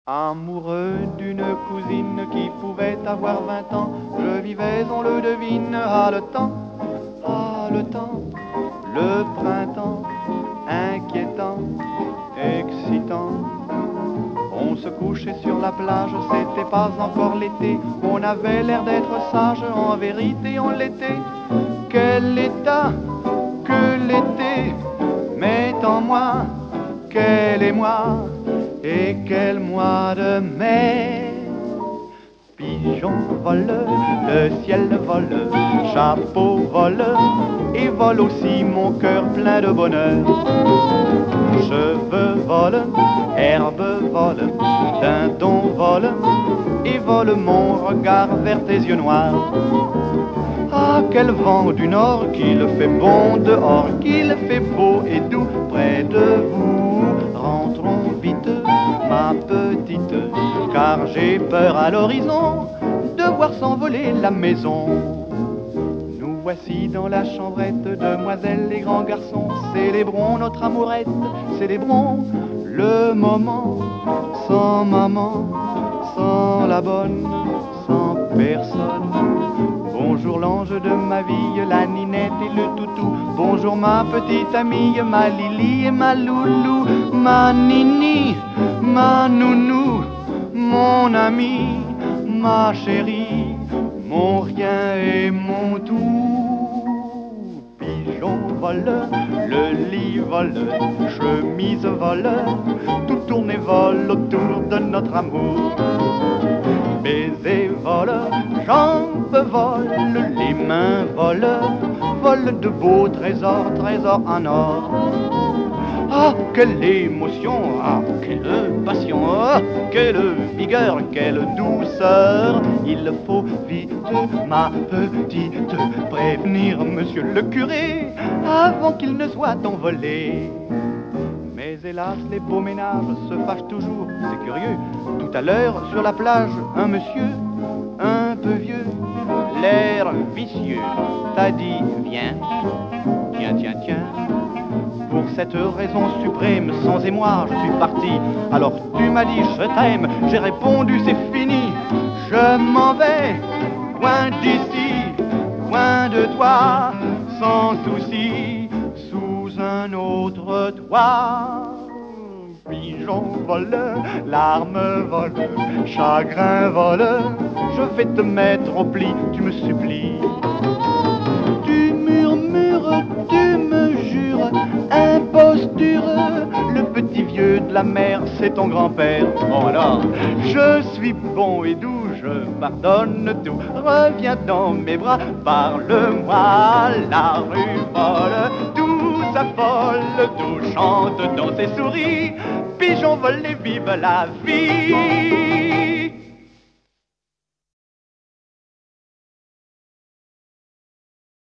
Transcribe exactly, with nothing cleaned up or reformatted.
Amoureux d'une cousine qui pouvait avoir vingt ans, je vivais, on le devine, ah le temps, ah le temps, le printemps, inquiétant, excitant. On se couchait sur la plage, c'était pas encore l'été, on avait l'air d'être sage, en vérité on l'était. Quel état que l'été met en moi, quel émoi et quel mois de mai. Pigeon vole, le ciel vole, chapeau vole, et vole aussi mon cœur plein de bonheur. Cheveux volent, herbe vole, dindon vole, et vole mon regard vers tes yeux noirs. Ah, quel vent du nord, qu'il fait bon dehors, qu'il fait beau et doux près de vous. Rentrons vite, ma petite, car j'ai peur à l'horizon de voir s'envoler la maison. Nous voici dans la chambrette, demoiselles et grands garçons, célébrons notre amourette, célébrons le moment, sans maman, sans la bonne, sans personne. Bonjour l'ange de ma vie, la ninette et le toutou. Bonjour ma petite amie, ma Lily et ma loulou. Ma nini, ma nounou, mon ami, ma chérie, mon rien et mon tout. Pigeon vole, le lit vole, chemise vole, tout tourne et vole autour de notre amour. Baiser vole, jambes volent, les mains volent, volent de beaux trésors, trésors en or. Ah, quelle émotion, ah, quelle passion, ah, quelle vigueur, quelle douceur. Il faut vite, ma petite, prévenir monsieur le curé avant qu'il ne soit envolé. Mais hélas, les beaux ménages se fâchent toujours, c'est curieux. Tout à l'heure, sur la plage, un monsieur, un peu vieux, l'air vicieux, t'a dit viens, tiens, tiens, tiens. Pour cette raison suprême, sans émoi, je suis parti. Alors tu m'as dit je t'aime, j'ai répondu c'est fini. Je m'en vais, loin d'ici, loin de toi, sans souci, sous un autre toit. Pigeon vole, larmes volent, chagrin vole, je vais te mettre au pli, tu me supplies. Tu murmures, tu me jures, imposture, le petit vieux de la mer, c'est ton grand-père. Oh là, je suis bon et doux, je pardonne tout, reviens dans mes bras, parle-moi, la rue vole, tout s'affole, tout chante dans ses souris, pigeon vole et vive la vie.